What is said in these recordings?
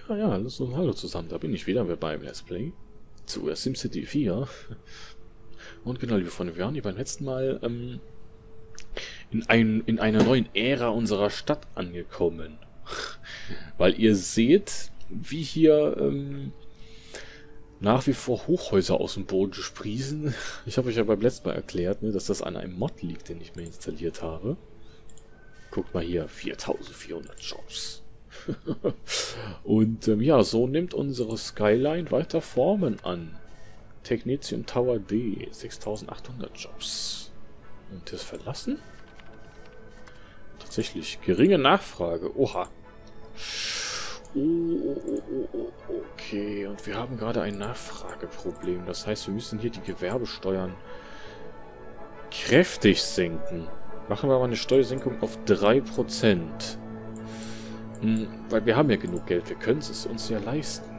Ja, ja, hallo zusammen, da bin ich wieder beim Let's Play zu SimCity 4. Und genau, liebe Freunde, wir waren hier beim letzten Mal in einer neuen Ära unserer Stadt angekommen. Weil ihr seht, wie hier nach wie vor Hochhäuser aus dem Boden sprießen. Ich habe euch ja beim letzten Mal erklärt, ne, dass das an einem Mod liegt, den ich mir installiert habe. Guckt mal hier, 4400 Jobs. Und ja, so nimmt unsere Skyline weiter Formen an. Technetium Tower D, 6800 Jobs. Und das Verlassen? Tatsächlich, geringe Nachfrage. Oha. Okay, und wir haben gerade ein Nachfrageproblem. Das heißt, wir müssen hier die Gewerbesteuern kräftig senken. Machen wir mal eine Steuersenkung auf 3%. Weil wir haben ja genug Geld. Wir können es uns ja leisten.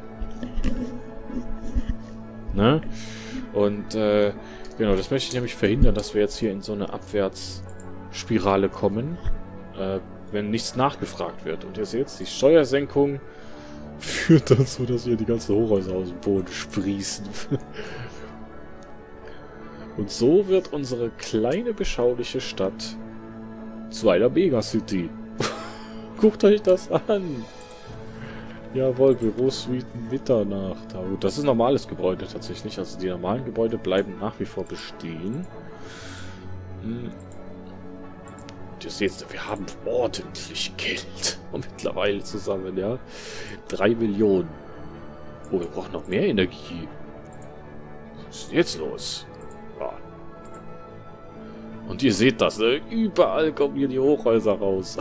Ne? Und genau, das möchte ich nämlich verhindern, dass wir jetzt hier in so eine Abwärtsspirale kommen, wenn nichts nachgefragt wird. Und ihr seht, die Steuersenkung führt dazu, dass hier die ganzen Hochhäuser aus dem Boden sprießen. Und so wird unsere kleine, beschauliche Stadt zu einer Megacity. Guckt euch das an! Jawohl, Bürosuiten Mitternacht. Aber gut, das ist ein normales Gebäude tatsächlich. Also die normalen Gebäude bleiben nach wie vor bestehen. Ihr seht, wir haben ordentlich Geld. Mittlerweile zusammen, ja. 3 Millionen. Oh, wir brauchen noch mehr Energie. Was ist denn jetzt los? Ja. Und ihr seht das, ne? Überall kommen hier die Hochhäuser raus.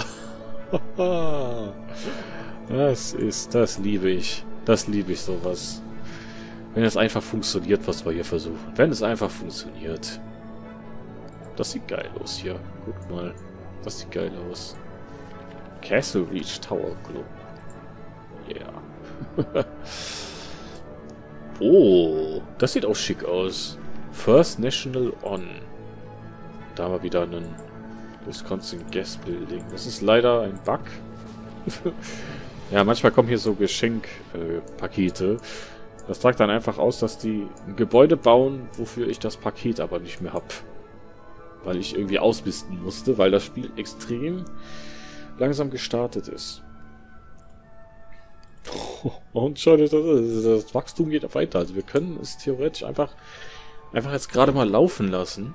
Das liebe ich. Das liebe ich sowas. Wenn es einfach funktioniert, was wir hier versuchen. Wenn es einfach funktioniert. Das sieht geil aus hier. Guckt mal. Das sieht geil aus. Castle Reach Tower Club. Yeah. Oh, das sieht auch schick aus. First National On. Da haben wir wieder einen Wisconsin Gas Building. Das ist leider ein Bug. Ja, manchmal kommen hier so Geschenkpakete. Das sagt dann einfach aus, dass die ein Gebäude bauen, wofür ich das Paket aber nicht mehr habe. Weil ich irgendwie ausmisten musste, weil das Spiel extrem langsam gestartet ist. Und schaut euch das Wachstum geht weiter. Also wir können es theoretisch einfach jetzt gerade mal laufen lassen.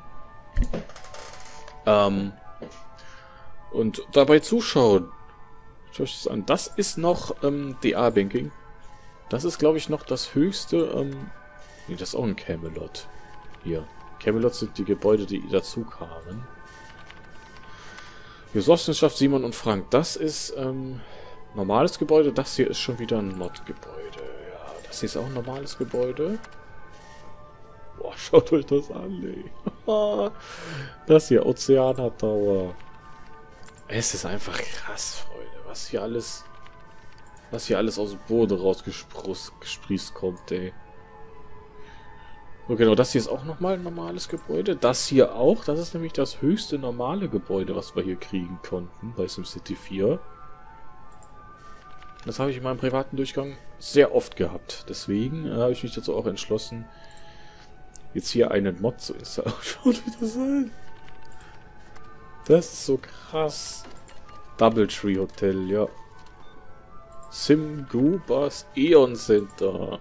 Und dabei zuschauen. Schaut euch das an. Das ist noch DA-Banking. Das ist, glaube ich, noch das höchste. Nee, das ist auch ein Camelot. Hier. Camelot sind die Gebäude, die dazu kamen. Genossenschaft Simon und Frank. Das ist normales Gebäude. Das hier ist schon wieder ein Mod-Gebäude. Ja, das hier ist auch ein normales Gebäude. Boah, schaut euch das an, ey. Das hier, Oceana Tower. Es ist einfach krass, Freunde. Was hier alles aus dem Boden rausgesprießt kommt, ey. So, genau, das hier ist auch nochmal ein normales Gebäude. Das hier auch. Das ist nämlich das höchste normale Gebäude, was wir hier kriegen konnten bei SimCity 4. Das habe ich in meinem privaten Durchgang sehr oft gehabt. Deswegen habe ich mich dazu auch entschlossen, jetzt hier einen Mod zu installieren. Schaut euch das an. Das ist so krass. Doubletree Hotel, ja. Sim Goobers Eon Center.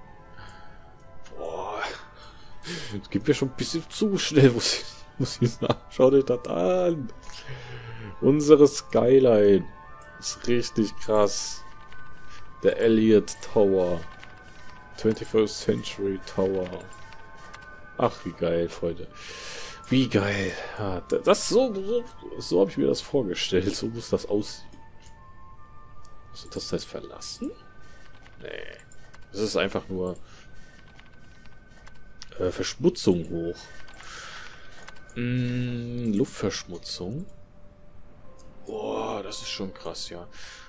Boah. Das geht mir schon ein bisschen zu schnell, muss ich sagen. Schaut euch das an. Unsere Skyline ist richtig krass. Der Elliott Tower. 21st Century Tower. Ach, wie geil, Freunde. Wie geil. Ja, so habe ich mir das vorgestellt. So muss das aussehen. Was ist das heißt verlassen? Nee. Das ist einfach nur Verschmutzung hoch. Luftverschmutzung. Boah, das ist schon krass, ja.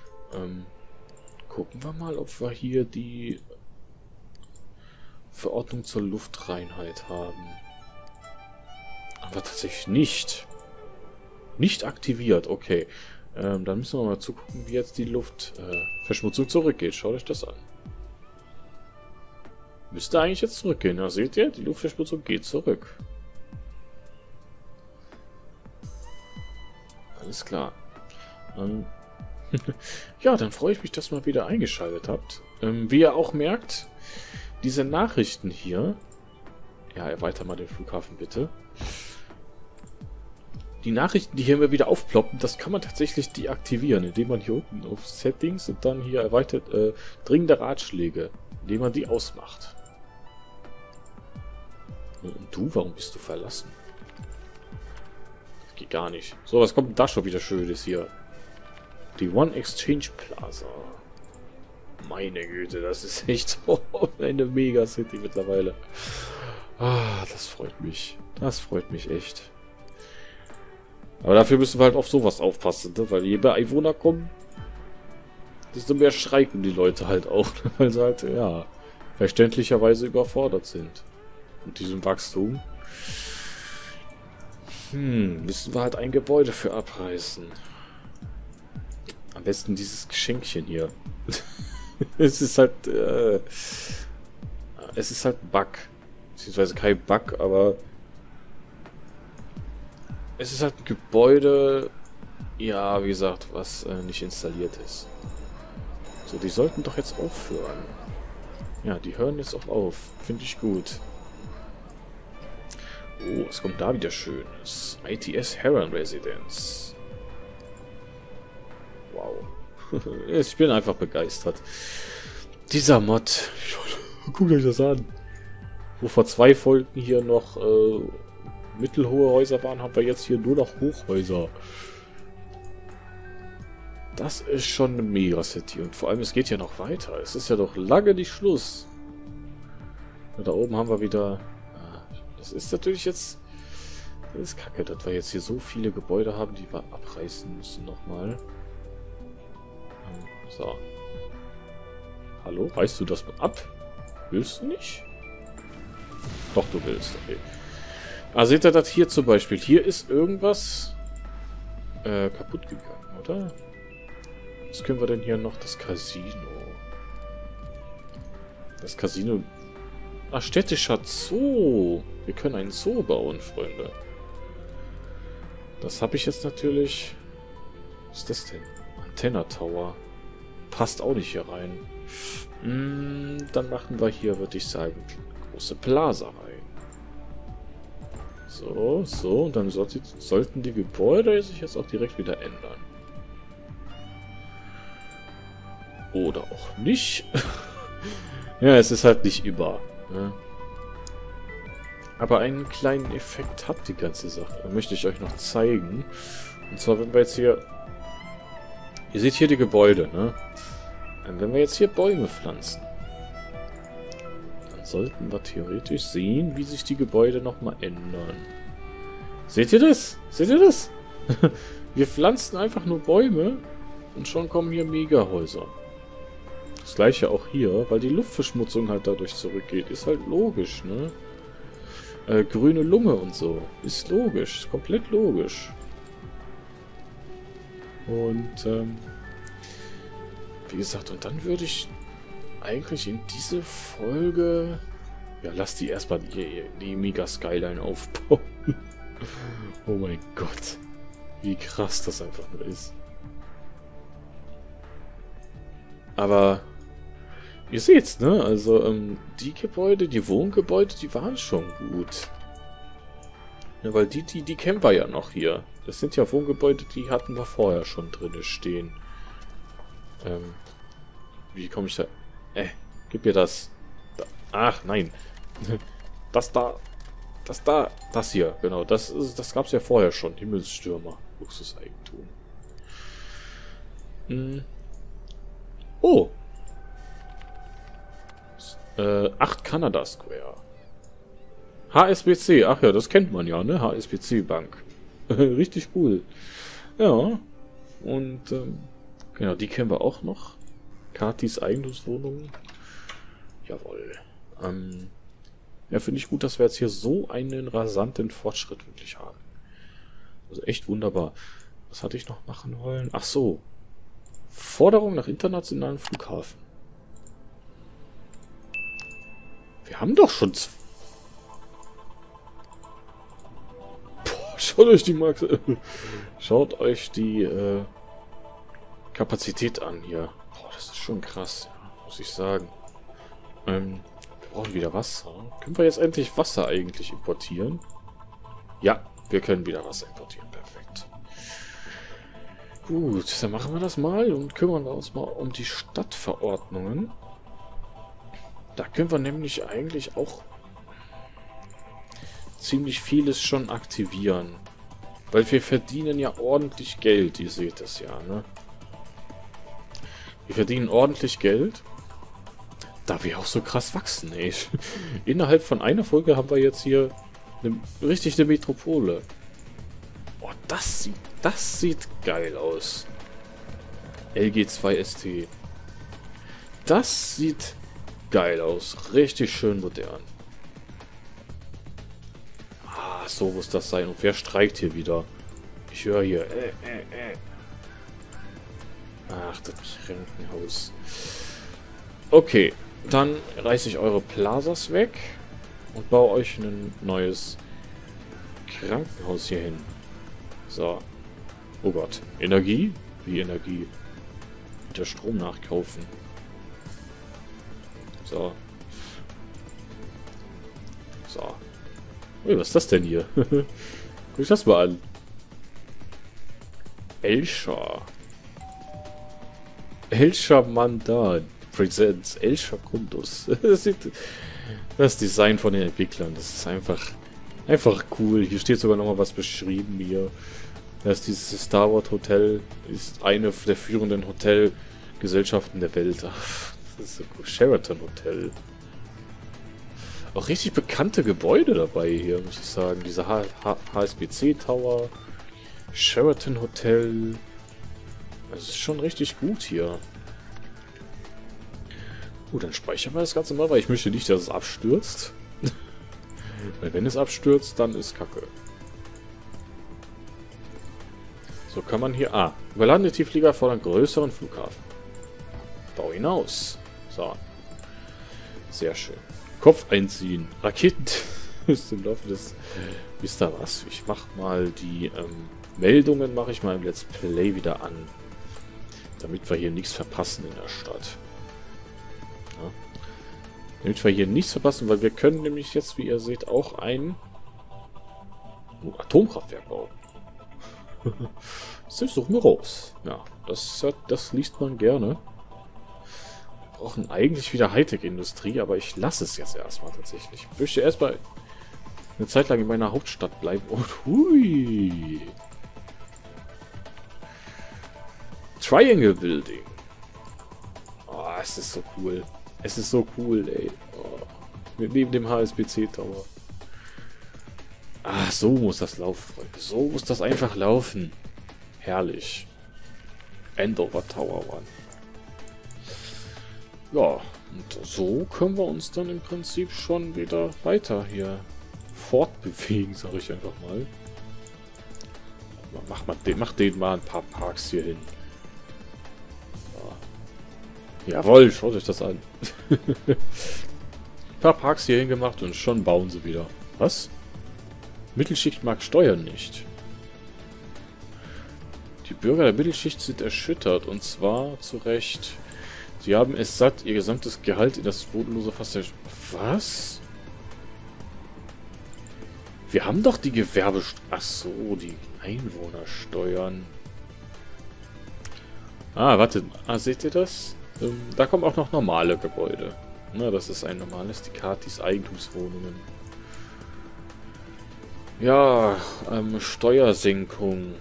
Gucken wir mal, ob wir hier die Verordnung zur Luftreinheit haben. Aber tatsächlich nicht. Nicht aktiviert, okay. Dann müssen wir mal zugucken, wie jetzt die Luftverschmutzung zurückgeht. Schaut euch das an. Müsste eigentlich jetzt zurückgehen. Da seht ihr, die Luftverschmutzung geht zurück. Alles klar. Ja, dann freue ich mich, dass ihr mal wieder eingeschaltet habt. Wie ihr auch merkt, diese Nachrichten hier... Ja, erweitert mal den Flughafen bitte. Die Nachrichten, die hier immer wieder aufploppen, das kann man tatsächlich deaktivieren, indem man hier unten auf Settings und dann hier erweitert dringende Ratschläge, indem man die ausmacht. Und du, warum bist du verlassen? Das geht gar nicht. So, was kommt denn da schon wieder Schönes hier? Die One Exchange Plaza. Meine Güte, das ist echt eine Mega-City mittlerweile. Ah, das freut mich. Das freut mich echt. Aber dafür müssen wir halt auf sowas aufpassen, ne? Weil je mehr Einwohner kommen, desto mehr schreien die Leute halt auch, weil sie halt, ja, verständlicherweise überfordert sind. Mit diesem Wachstum. Müssen wir halt ein Gebäude für abreißen. Am besten dieses Geschenkchen hier. Es ist halt, ein Bug. Beziehungsweise kein Bug, aber es ist halt ein Gebäude, ja, wie gesagt, was nicht installiert ist. So, die sollten doch jetzt aufhören. Ja, die hören jetzt auch auf. Finde ich gut. Oh, was kommt da wieder Schönes? ITS Heron Residence. Wow. Ich bin einfach begeistert. Dieser Mod. Guckt euch das an. Wo vor 2 Folgen hier noch mittelhohe Häuser waren, haben wir jetzt hier nur noch Hochhäuser. Das ist schon eine Mega-City. Und vor allem, es geht ja noch weiter. Es ist ja doch lange nicht Schluss. Und da oben haben wir wieder... Das ist natürlich jetzt... Das ist kacke, dass wir jetzt hier so viele Gebäude haben, die wir abreißen müssen nochmal. So. Hallo? Reißt du das mal ab? Willst du nicht? Doch, du willst. Okay. Ah, seht ihr das hier zum Beispiel? Hier ist irgendwas kaputt gegangen, oder? Was können wir denn hier noch? Das Casino. Das Casino... Ah, städtischer Zoo. Wir können einen Zoo bauen, Freunde. Das habe ich jetzt natürlich... Was ist das denn? Antenna Tower. Passt auch nicht hier rein. Dann machen wir hier, würde ich sagen, große Plaza rein. So, so. Und dann sollten die Gebäude sich jetzt auch direkt wieder ändern. Oder auch nicht. Ja, es ist halt nicht über. Ne? Aber einen kleinen Effekt hat die ganze Sache. Da möchte ich euch noch zeigen. Und zwar, wenn wir jetzt hier... Ihr seht hier die Gebäude, ne? Und wenn wir jetzt hier Bäume pflanzen, dann sollten wir theoretisch sehen, wie sich die Gebäude nochmal ändern. Seht ihr das? Seht ihr das? Wir pflanzen einfach nur Bäume und schon kommen hier Megahäuser. Das gleiche auch hier, weil die Luftverschmutzung halt dadurch zurückgeht. Ist halt logisch, ne? Grüne Lunge und so. Ist logisch. Ist komplett logisch. Und, wie gesagt, und dann würde ich eigentlich in diese Folge... Ja, lass die erstmal die Mega Skyline aufbauen. Oh mein Gott. Wie krass das einfach nur ist. Aber... Ihr seht's, ne? Also, die Gebäude, die Wohngebäude, die waren schon gut. Ja, weil die kennen wir ja noch hier. Das sind ja Wohngebäude, die hatten wir vorher schon drin stehen. Wie komme ich da... gib mir das. Da. Ach, nein. Das da. Das da. Das hier, genau. Das gab es ja vorher schon. Himmelsstürmer. Luxuseigentum. Oh. 8 Canada Square. HSBC. Ach ja, das kennt man ja, ne? HSBC Bank. Richtig cool. Ja. Und, genau, die kennen wir auch noch. Katis Eigentumswohnung. Jawohl. Ja, finde ich gut, dass wir jetzt hier so einen rasanten Fortschritt wirklich haben. Also echt wunderbar. Was hatte ich noch machen wollen? Ach so. Forderung nach internationalen Flughafen. Wir haben doch schon... Boah, schaut euch die Schaut euch die Kapazität an hier. Boah, das ist schon krass, ja, muss ich sagen. Wir brauchen wieder Wasser. Können wir jetzt endlich Wasser eigentlich importieren? Ja, wir können wieder Wasser importieren. Perfekt. Gut, dann machen wir das mal und kümmern wir uns mal um die Stadtverordnungen. Da können wir nämlich eigentlich auch ziemlich vieles schon aktivieren. Weil wir verdienen ja ordentlich Geld, ihr seht es ja, ne? Wir verdienen ordentlich Geld. Da wir auch so krass wachsen, ey. Innerhalb von einer Folge haben wir jetzt hier richtig eine Metropole. Oh, das sieht geil aus. LG2 ST. Das sieht geil aus. Richtig schön modern. Ah, so muss das sein. Und wer streikt hier wieder? Ich höre hier. Ach, das Krankenhaus. Okay, dann reiße ich eure Plazas weg und baue euch ein neues Krankenhaus hier hin. So. Oh Gott. Energie? Wie Energie? Wieder Strom nachkaufen. So. So. Ui, was ist das denn hier? Guck ich das mal an. Elsha. Elsha Mandan Presents Elsha Kundus. Das Design von den Entwicklern, das ist einfach cool. Hier steht sogar nochmal was beschrieben hier. Dass dieses Star Wars Hotel ist eine der führenden Hotelgesellschaften der Welt. Ach, das ist so cool. Sheraton Hotel. Auch richtig bekannte Gebäude dabei hier, muss ich sagen. Dieser HSBC Tower. Sheraton Hotel. Das ist schon richtig gut hier. Gut, dann speichern wir das Ganze mal, weil ich möchte nicht, dass es abstürzt. Weil wenn es abstürzt, dann ist Kacke. So kann man hier... Ah, überladene Tiefflieger fordern größeren Flughafen. Bau hinaus. So. Sehr schön. Kopf einziehen. Raketen ist im Laufe des... Wisst ihr was? Ich mach mal die Meldungen, mache ich mal im Let's Play wieder an. Damit wir hier nichts verpassen in der Stadt. Ja. Damit wir hier nichts verpassen, weil wir können nämlich jetzt, wie ihr seht, auch ein Atomkraftwerk bauen. Das suchen wir raus. Ja, das liest man gerne. Wir brauchen eigentlich wieder Hightech-Industrie, aber ich lasse es jetzt erstmal tatsächlich. Ich möchte erstmal eine Zeit lang in meiner Hauptstadt bleiben. Und hui! Triangle Building. Oh, es ist so cool. Es ist so cool, ey. Oh. Neben dem HSBC Tower. Ah, so muss das laufen, Freunde. So muss das einfach laufen. Herrlich. Andover Tower One. Ja, und so können wir uns dann im Prinzip schon wieder weiter hier fortbewegen, sage ich einfach mal. Mach den mal ein paar Parks hier hin. So. Jawohl, schaut euch das an. Ein paar Parks hier hingemacht und schon bauen sie wieder. Was? Mittelschicht mag Steuern nicht. Die Bürger der Mittelschicht sind erschüttert und zwar zu Recht. Sie haben es satt, ihr gesamtes Gehalt in das bodenlose Fass der... Was? Wir haben doch die Ach so, die Einwohnersteuern. Ah, wartet. Ah, seht ihr das? Da kommen auch noch normale Gebäude. Na, das ist ein normales Dikatis Eigentumswohnungen. Ja, Steuersenkung.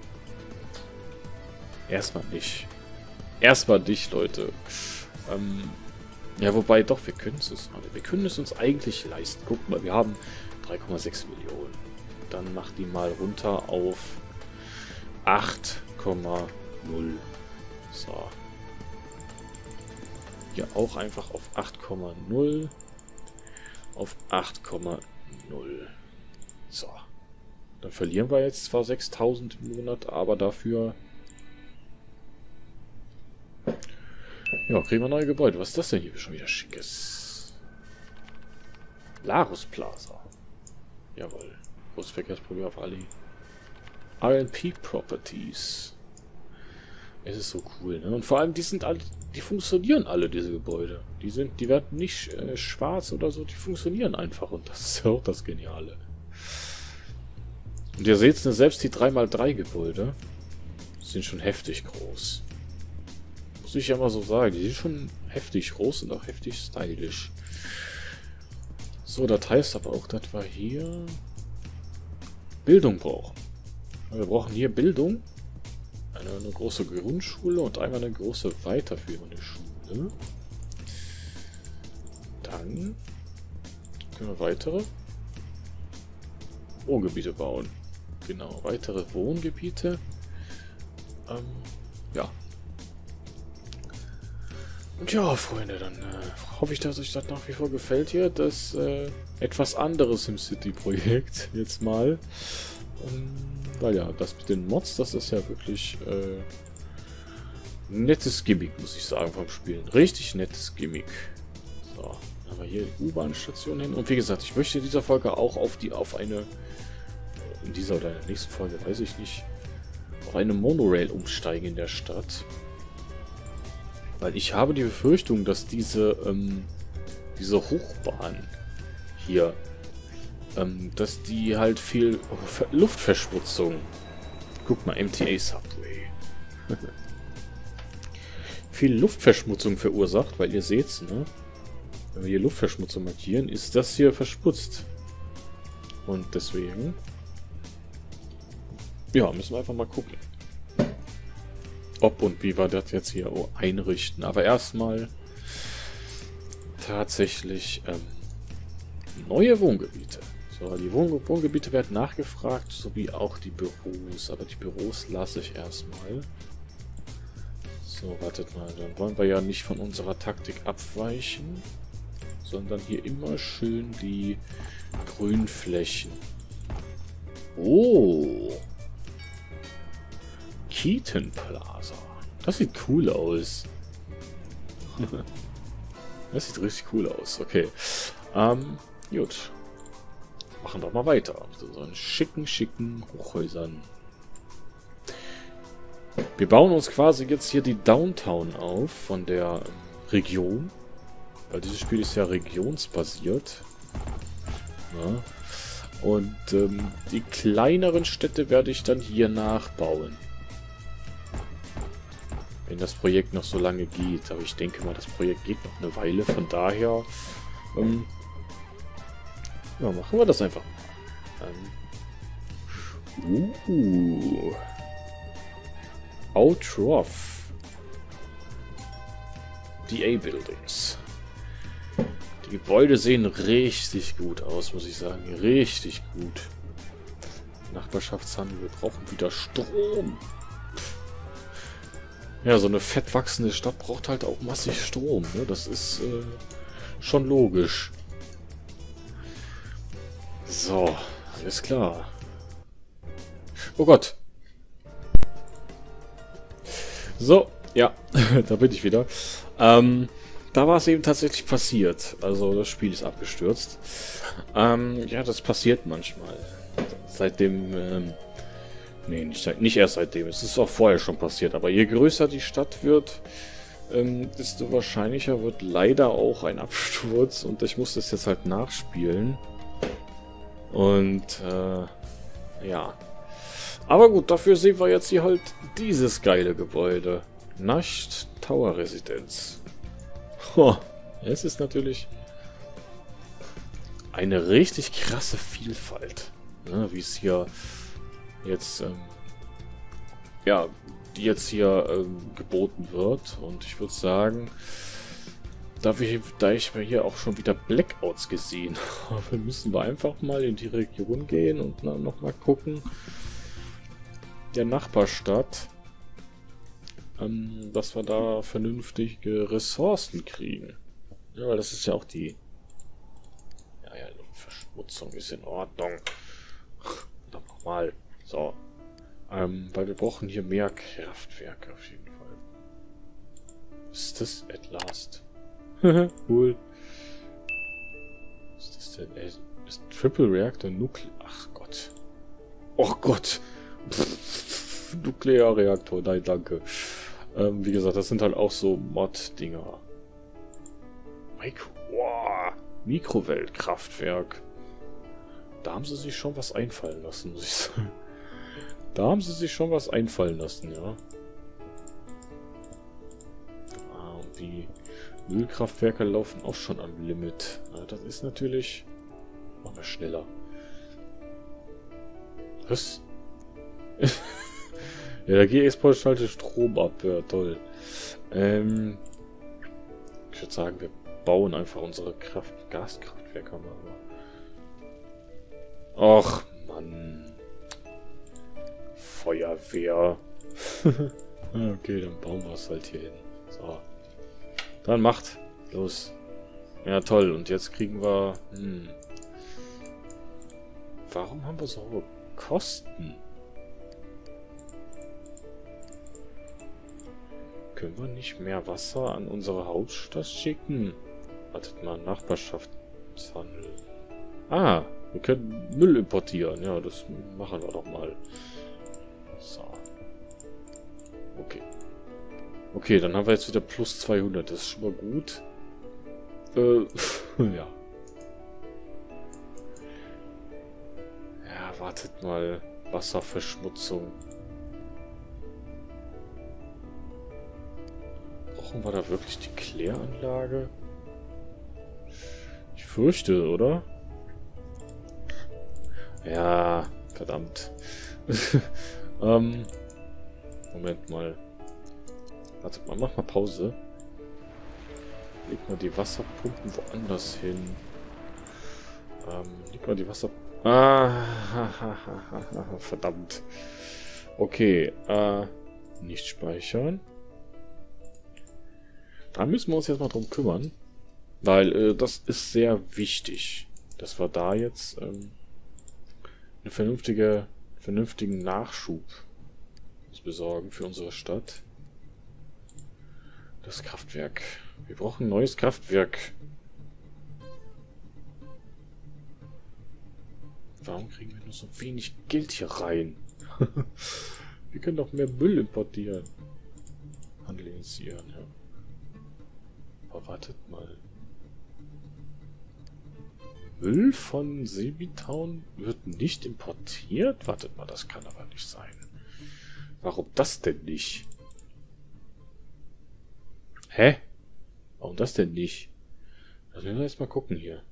Erstmal nicht. Erstmal nicht, Leute. Ja, wobei doch, wir können es uns. Wir können es uns eigentlich leisten. Guckt mal, wir haben 3,6 Millionen. Dann macht die mal runter auf 8,0. So. Hier auch einfach auf 8,0. Auf 8,0. So. Dann verlieren wir jetzt zwar 6.000 im Monat, aber dafür... Ja, kriegen wir neue Gebäude. Was ist das denn hier schon wieder Schickes? Larus Plaza. Jawohl. Großes Verkehrsproblem auf Ali. RNP Properties. Es ist so cool, ne? Und vor allem, die sind alle, die funktionieren alle, diese Gebäude. Die werden nicht schwarz oder so, die funktionieren einfach. Und das ist ja auch das Geniale. Und ihr seht, ne, selbst die 3x3 Gebäude sind schon heftig groß. Muss ich ja mal so sagen. Die sind schon heftig groß und auch heftig stylisch. So, das heißt aber auch, dass wir hier Bildung brauchen. Wir brauchen hier Bildung. Eine große Grundschule und einmal eine große weiterführende Schule. Dann können wir weitere Wohngebiete bauen. Genau, weitere Wohngebiete. Ja. Und ja, Freunde, dann hoffe ich, dass euch das nach wie vor gefällt hier. Das etwas anderes im City-Projekt jetzt mal. Weil ja, das mit den Mods, das ist ja wirklich nettes Gimmick, muss ich sagen, vom Spielen. Richtig nettes Gimmick. So, dann haben wir hier die U-Bahn-Station hin. Und wie gesagt, ich möchte in dieser Folge auch auf eine, in dieser oder in der nächsten Folge, weiß ich nicht, auf eine Monorail umsteigen in der Stadt. Weil ich habe die Befürchtung, dass diese Hochbahn hier, dass die halt viel Luftverschmutzung. Guck mal, MTA Subway. Viel Luftverschmutzung verursacht, weil ihr seht's, ne? Wenn wir hier Luftverschmutzung markieren, ist das hier verschmutzt. Und deswegen, ja, müssen wir einfach mal gucken, ob und wie wir das jetzt hier einrichten. Aber erstmal tatsächlich neue Wohngebiete. So, die Wohngebiete werden nachgefragt, sowie auch die Büros. Aber die Büros lasse ich erstmal. So, wartet mal. Dann wollen wir ja nicht von unserer Taktik abweichen, sondern hier immer schön die Grünflächen. Oh! Keaton Plaza. Das sieht cool aus. Das sieht richtig cool aus. Okay. Gut. Machen wir mal weiter. So einen schicken Hochhäusern. Wir bauen uns quasi jetzt hier die Downtown auf von der Region. Weil dieses Spiel ist ja regionsbasiert. Ja. Und die kleineren Städte werde ich dann hier nachbauen. Wenn das Projekt noch so lange geht. Aber ich denke mal, das Projekt geht noch eine Weile. Von daher ja, machen wir das einfach mal. Outrough. DA Buildings. Die Gebäude sehen richtig gut aus, muss ich sagen. Richtig gut. Nachbarschaftshandel. Wir brauchen wieder Strom. Ja, so eine fett wachsende Stadt braucht halt auch massig Strom. Ne? Das ist schon logisch. So, alles klar. Oh Gott. So, ja, da bin ich wieder. Da war es eben tatsächlich passiert. Also das Spiel ist abgestürzt. Ja, das passiert manchmal. Seitdem, nee, nicht erst seitdem. Es ist auch vorher schon passiert. Aber je größer die Stadt wird, desto wahrscheinlicher wird leider auch ein Absturz. Und ich muss das jetzt halt nachspielen. Und, ja. Aber gut, dafür sehen wir jetzt hier halt dieses geile Gebäude. Nacht Tower Residenz. Es ist natürlich eine richtig krasse Vielfalt. Ne, wie es hier jetzt, ja, die jetzt hier geboten wird. Und ich würde sagen, da ich mir hier auch schon wieder Blackouts gesehen habe, müssen wir einfach mal in die Region gehen und dann nochmal gucken, der Nachbarstadt, dass wir da vernünftige Ressourcen kriegen. Ja, weil das ist ja auch die... Ja, Luftverschmutzung ist in Ordnung. Da brauchen nochmal. So. Weil wir brauchen hier mehr Kraftwerke auf jeden Fall. Was ist das? At last. Cool. Was ist das denn? Ey, ist Triple Reactor Nuklear... Ach Gott. Oh Gott. Nuklearreaktor. Nein, danke. Wie gesagt, das sind halt auch so Mod-Dinger. Mikrowellenkraftwerk. Da haben sie sich schon was einfallen lassen, muss ich sagen. Da haben sie sich schon was einfallen lassen, ja. Und die Müllkraftwerke laufen auch schon am Limit. Ja, das ist natürlich... Machen wir schneller. Was? Ja, der G-Export schaltet Strom ab. Ja, toll. Ich würde sagen, wir bauen einfach unsere Gaskraftwerke mal. Och, Mann. Feuerwehr. Okay, dann bauen wir es halt hier hin. So. Dann macht. Los. Ja, toll. Und jetzt kriegen wir... Warum haben wir so hohe Kosten? Können wir nicht mehr Wasser an unsere Hauptstadt schicken? Wartet mal, Nachbarschaftshandel. Ah, wir können Müll importieren. Ja, das machen wir doch mal. So. Okay. Okay, dann haben wir jetzt wieder plus 200. Das ist schon mal gut. Ja. Ja, wartet mal. Wasserverschmutzung. Brauchen wir da wirklich die Kläranlage? Ich fürchte, oder? Ja, verdammt. Moment mal. Warte mal, mach mal Pause. Leg mal die Wasserpumpen woanders hin. Leg mal die Wasser... verdammt. Okay, nicht speichern. Da müssen wir uns jetzt mal drum kümmern. Weil das ist sehr wichtig, dass wir da jetzt einen vernünftigen Nachschub uns besorgen für unsere Stadt. Das Kraftwerk. Wir brauchen ein neues Kraftwerk. Warum kriegen wir nur so wenig Geld hier rein? Wir können doch mehr Müll importieren. Handel initiieren, ja. Aber wartet mal. Müll von Seabitown wird nicht importiert? Wartet mal, das kann aber nicht sein. Warum das denn nicht? Hä? Warum das denn nicht? Das müssen wir erst mal gucken hier.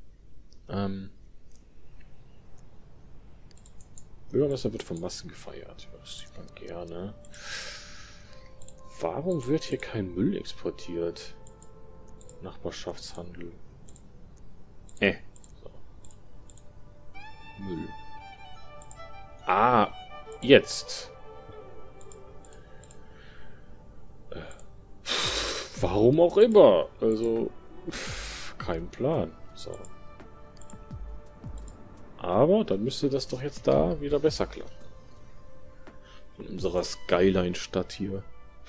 Bürgermeister wird von Massen gefeiert. Ja, das sieht man gerne. Warum wird hier kein Müll exportiert? Nachbarschaftshandel. So. Müll. Ah, jetzt. Warum auch immer. Also, kein Plan. So. Aber dann müsste das doch jetzt da wieder besser klappen. In unserer Skyline-Stadt hier.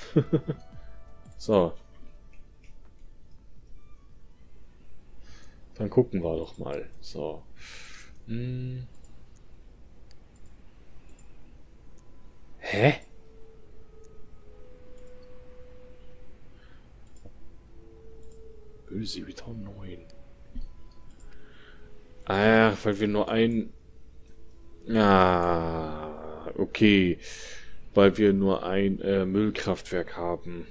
So. Dann gucken wir doch mal. So. Hä? Seabitown 9. Ach, weil wir nur ein... Ja, okay. Weil wir nur ein Müllkraftwerk haben.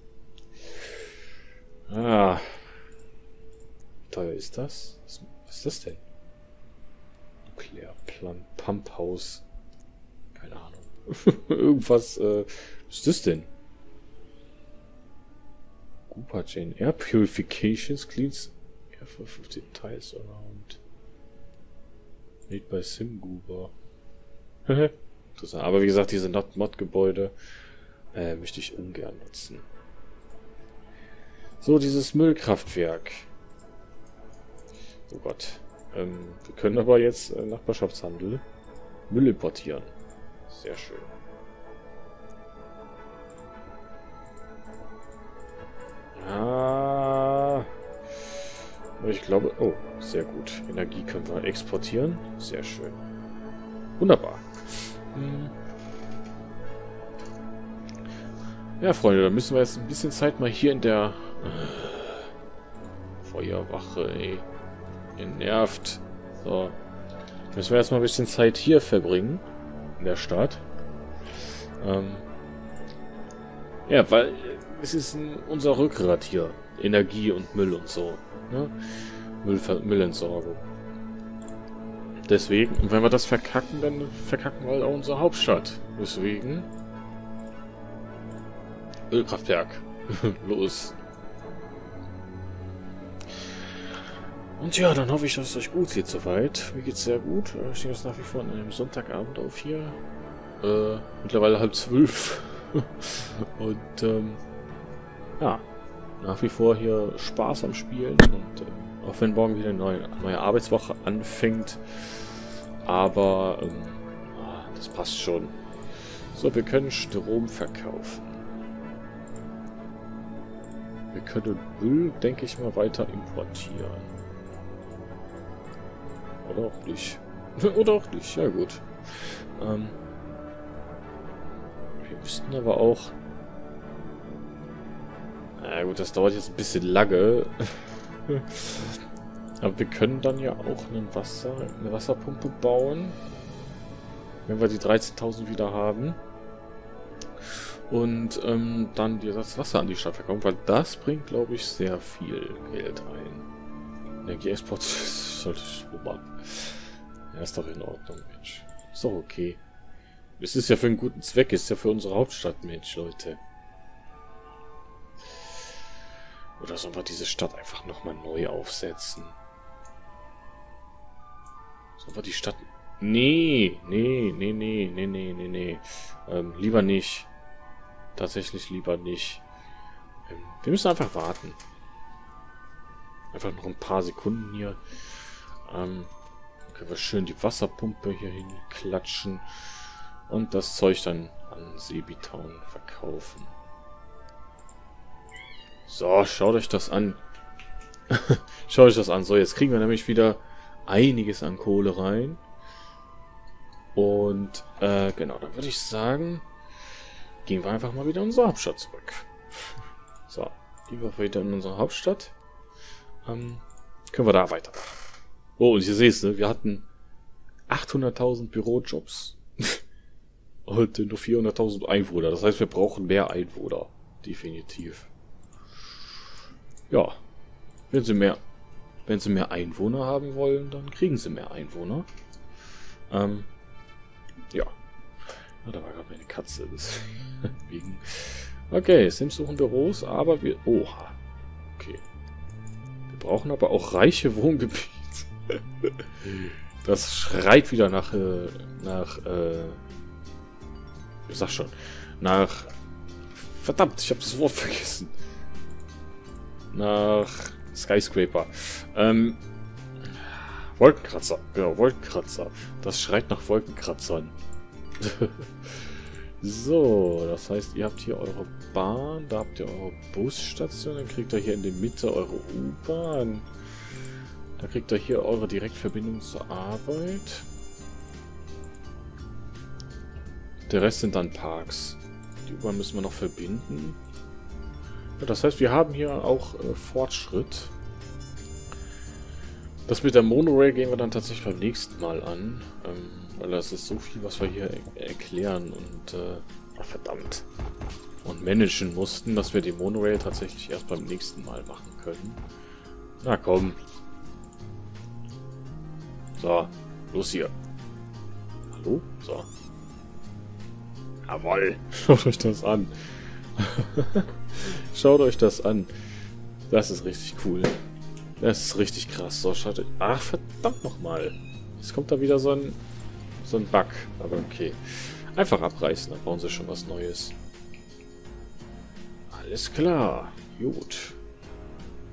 Ah. Wie teuer ist das? Was ist das denn? Nuklearplan, Pumphaus. Keine Ahnung. Irgendwas, was ist das denn? Cooper Chain. Air Purifications cleans air for 15 tiles around. Made by SimGuber. Interessant. Aber wie gesagt, diese Mod-Gebäude möchte ich ungern nutzen. So, dieses Müllkraftwerk. Oh Gott. Wir können aber jetzt Nachbarschaftshandel. Müll importieren. Sehr schön. Ah. Ich glaube... Oh, sehr gut. Energie können wir exportieren. Sehr schön. Wunderbar. Ja, Freunde, dann müssen wir jetzt ein bisschen Zeit mal hier in der Feuerwache, ey. Ihr nervt. So. Müssen wir erstmal ein bisschen Zeit hier verbringen. In der Stadt. Ja, weil es ist unser Rückgrat hier. Energie und Müll und so. Ne? Müllentsorgung. Deswegen, und wenn wir das verkacken, dann verkacken wir halt auch unsere Hauptstadt. Deswegen... Ölkraftwerk. Los. Und ja, dann hoffe ich, dass es euch gut geht soweit. Mir geht's sehr gut. Ich stehe jetzt nach wie vor an einem Sonntagabend auf hier. Mittlerweile 11:30. Und ja, nach wie vor hier Spaß am Spielen. Und auch wenn morgen wieder eine neue Arbeitswoche anfängt. Aber das passt schon. So, wir können Strom verkaufen. Wir können Müll, denke ich mal, weiter importieren. Oder auch nicht. Oder auch nicht, ja gut. Wir müssten aber auch... Na gut, das dauert jetzt ein bisschen lange. Aber wir können dann ja auch eine Wasserpumpe bauen. Wenn wir die 13.000 wieder haben. Und dann das Wasser an die Stadt verkaufen, weil das bringt, glaube ich, sehr viel Geld ein. Energieexport sollte schlummern. Ja, ist doch in Ordnung, Mensch. Ist doch okay. Es ist ja für einen guten Zweck, ist ja für unsere Hauptstadt, Mensch, Leute. Oder sollen wir diese Stadt einfach nochmal neu aufsetzen? Sollen wir die Stadt... Nee. Lieber nicht. Tatsächlich lieber nicht. Wir müssen einfach warten. Einfach noch ein paar Sekunden hier. Können wir schön die Wasserpumpe hier hinklatschen. Und das Zeug dann an Seebitown verkaufen. So, schaut euch das an. Schaut euch das an. So, jetzt kriegen wir nämlich wieder einiges an Kohle rein. Und, genau, dann würde ich sagen... Gehen wir einfach mal wieder in unsere Hauptstadt zurück. So, gehen wir wieder in unsere Hauptstadt. Können wir da weitermachen. Oh, und ihr seht, ne, wir hatten 800.000 Bürojobs. Und nur 400.000 Einwohner. Das heißt, wir brauchen mehr Einwohner. Definitiv. Ja. Wenn sie mehr Einwohner haben wollen, dann kriegen sie mehr Einwohner. Ja. Ja, da war gerade meine Katze. Deswegen. Okay, Sims suchen Büros, aber wir... Oha. Okay. Wir brauchen aber auch reiche Wohngebiete. Das schreit wieder nach... ich sag schon. Nach... Verdammt, ich habe das Wort vergessen. Nach... Skyscraper. Wolkenkratzer. Genau, Wolkenkratzer. Das schreit nach Wolkenkratzern. So, das heißt, ihr habt hier eure Bahn, da habt ihr eure Busstation, dann kriegt ihr hier in der Mitte eure U-Bahn. Da kriegt ihr hier eure Direktverbindung zur Arbeit. Der Rest sind dann Parks. Die U-Bahn müssen wir noch verbinden. Ja, das heißt, wir haben hier auch Fortschritt. Das mit der Monorail gehen wir dann tatsächlich beim nächsten Mal an. Weil das ist so viel, was wir hier erklären und verdammt. Und managen mussten, dass wir die Monorail tatsächlich erst beim nächsten Mal machen können. Na komm. So, los hier. Hallo? So. Jawoll. Schaut euch das an. Schaut euch das an. Das ist richtig cool. Das ist richtig krass. So, schaut euch... Ach, verdammt nochmal. Jetzt kommt da wieder so ein Bug. Aber okay. Einfach abreißen, dann bauen sie schon was Neues. Alles klar. Gut.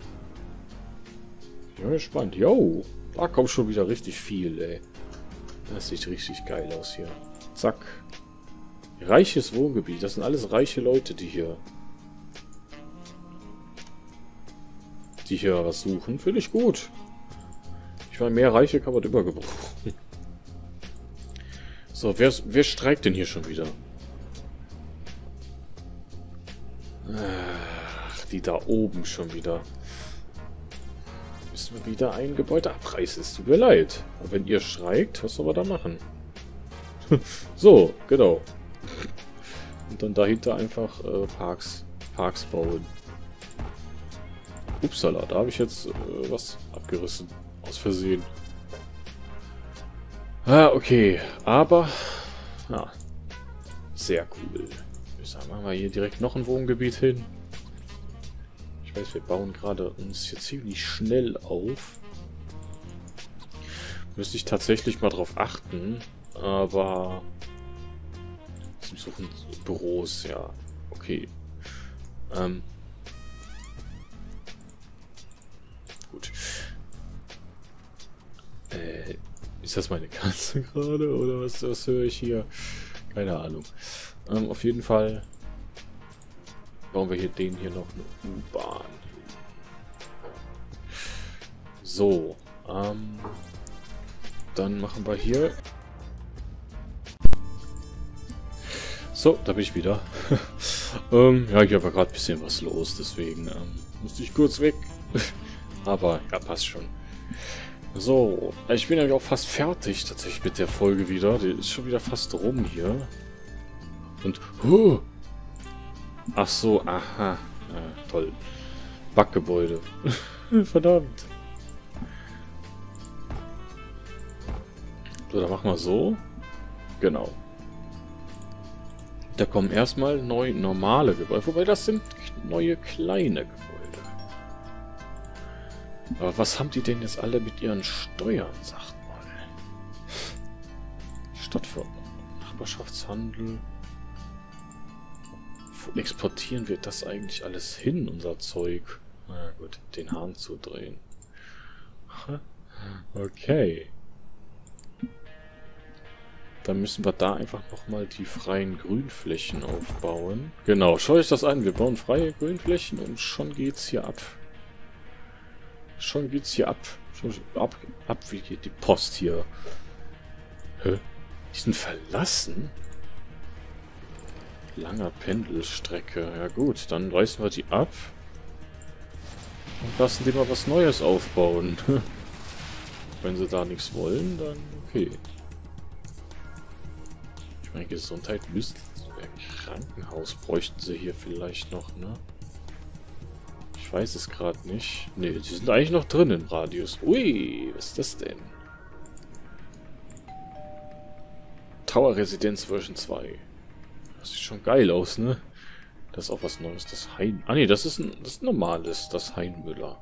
Ich bin gespannt. Jo, da kommt schon wieder richtig viel, ey. Das sieht richtig geil aus hier. Zack. Reiches Wohngebiet. Das sind alles reiche Leute, die hier was suchen. Finde ich gut. Ich meine, mehr Reiche kann man immer gebrauchen. So, wer streikt denn hier schon wieder? Ach, die da oben schon wieder. Müssen wir wieder ein Gebäude abreißen. Es tut mir leid. Aber wenn ihr streikt, was soll man da machen? So, genau. Und dann dahinter einfach Parks bauen. Upsala, da habe ich jetzt was abgerissen. Aus Versehen. Ah, okay. Aber, ja. Sehr cool. Ich sag mal, hier direkt noch ein Wohngebiet hin. Ich weiß, wir bauen gerade uns hier ziemlich schnell auf. Müsste ich tatsächlich mal drauf achten. Aber... Sie suchen Büros, ja. Okay. Gut. Ist das meine Katze gerade? Oder was höre ich hier? Keine Ahnung. Auf jeden Fall bauen wir hier noch eine U-Bahn. So. Dann machen wir hier... So, da bin ich wieder. Ja, hier war gerade ein bisschen was los, deswegen musste ich kurz weg. Aber, ja, passt schon. So, ich bin ja auch fast fertig tatsächlich mit der Folge wieder. Die ist schon wieder fast rum hier. Und, ach so, aha. Ja, toll. Backgebäude. Verdammt. So, dann machen wir so. Genau. Da kommen erstmal neue normale Gebäude. Wobei das sind neue kleine Gebäude. Aber was haben die denn jetzt alle mit ihren Steuern, sagt mal? Stadtverordnung, Nachbarschaftshandel. Wo exportieren wir das eigentlich alles hin, unser Zeug? Na gut, den Hahn zudrehen. Okay. Dann müssen wir da einfach nochmal die freien Grünflächen aufbauen. Genau, schaut euch das an. Wir bauen freie Grünflächen und schon geht's hier ab. Schon geht's hier ab. Schon ab wie geht die Post hier. Hä? Die sind verlassen? Langer Pendelstrecke. Ja gut, dann reißen wir die ab. Und lassen die mal was Neues aufbauen. Wenn sie da nichts wollen, dann okay. Ich meine, Gesundheit müsste... Krankenhaus bräuchten sie hier vielleicht noch, ne? Ich weiß es gerade nicht. Ne, die sind eigentlich noch drin im Radius. Ui, was ist das denn? Tower Residenz Version 2. Das sieht schon geil aus, ne? Das ist auch was Neues. Das Hein... Ah ne, das ist ein normales, das Heinmüller.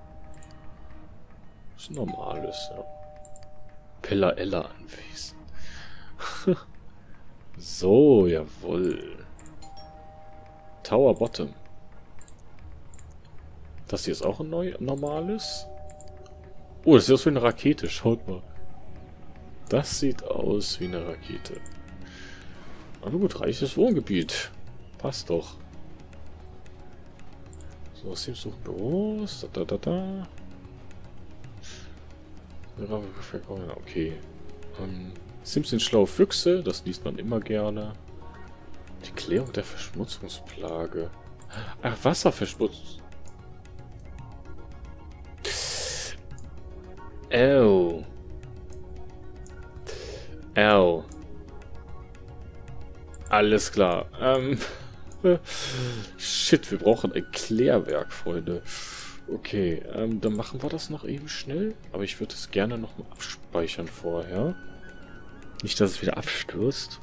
Das ist ein normales, ja. Pella Ella anwesend. So, jawohl. Tower Bottom. Das hier ist auch ein normales. Oh, das sieht aus wie eine Rakete. Schaut mal. Das sieht aus wie eine Rakete. Aber gut, reiches Wohngebiet. Passt doch. So, was hier suchen Büros. Okay. Sims sind schlaue Füchse, das liest man immer gerne. Die Klärung der Verschmutzungsplage. Ach, Wasserverschmutzung. Oh. Oh. Alles klar. Shit, wir brauchen ein Klärwerk, Freunde. Okay, dann machen wir das noch eben schnell. Aber ich würde es gerne noch mal abspeichern vorher. Nicht, dass es wieder abstürzt.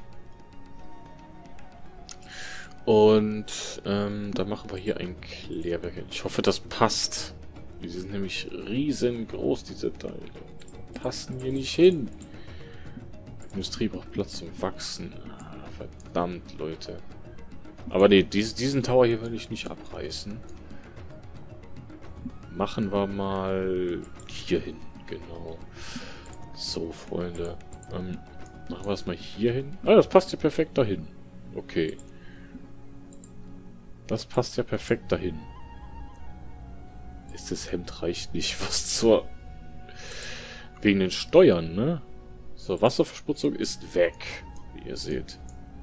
Und dann machen wir hier ein Klärwerk. Ich hoffe, das passt. Die sind nämlich riesengroß, diese Teile. Die passen hier nicht hin. Die Industrie braucht Platz zum Wachsen. Ah, verdammt, Leute. Aber nee, diesen Tower hier will ich nicht abreißen. Machen wir mal hier hin. Genau. So, Freunde. Machen wir es mal hier hin. Ah, das passt ja perfekt dahin. Okay. Das passt ja perfekt dahin. Ist das Hemd reicht nicht. Was zur... Wegen den Steuern, ne? So, Wasserverschmutzung ist weg. Wie ihr seht.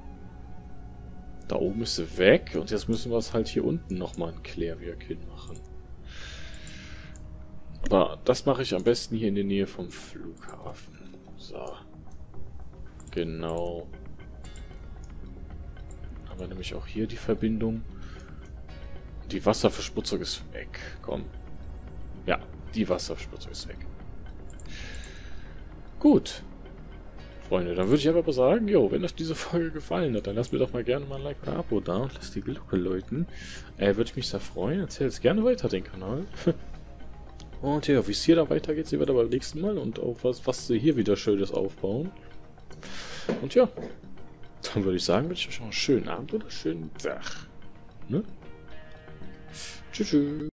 Da oben ist sie weg. Und jetzt müssen wir es halt hier unten nochmal ein Klärwerk hinmachen. Aber das mache ich am besten hier in der Nähe vom Flughafen. So. Genau. Haben wir nämlich auch hier die Verbindung. Die Wasserverschmutzung ist weg. Komm. Ja, die Wasserverschmutzung ist weg. Gut. Freunde, dann würde ich aber sagen, jo, wenn euch diese Folge gefallen hat, dann lasst mir doch mal gerne mal ein Like oder ein Abo da und lasst die Glocke läuten. Würde ich mich sehr freuen. Erzählt gerne weiter den Kanal. Und ja, wie es hier dann weitergeht, sehen wir dann beim nächsten Mal und auch was sie hier wieder Schönes aufbauen. Und ja, dann würde ich sagen, wünsche ich euch noch einen schönen Abend oder einen schönen Tag. Ne? Tschüss.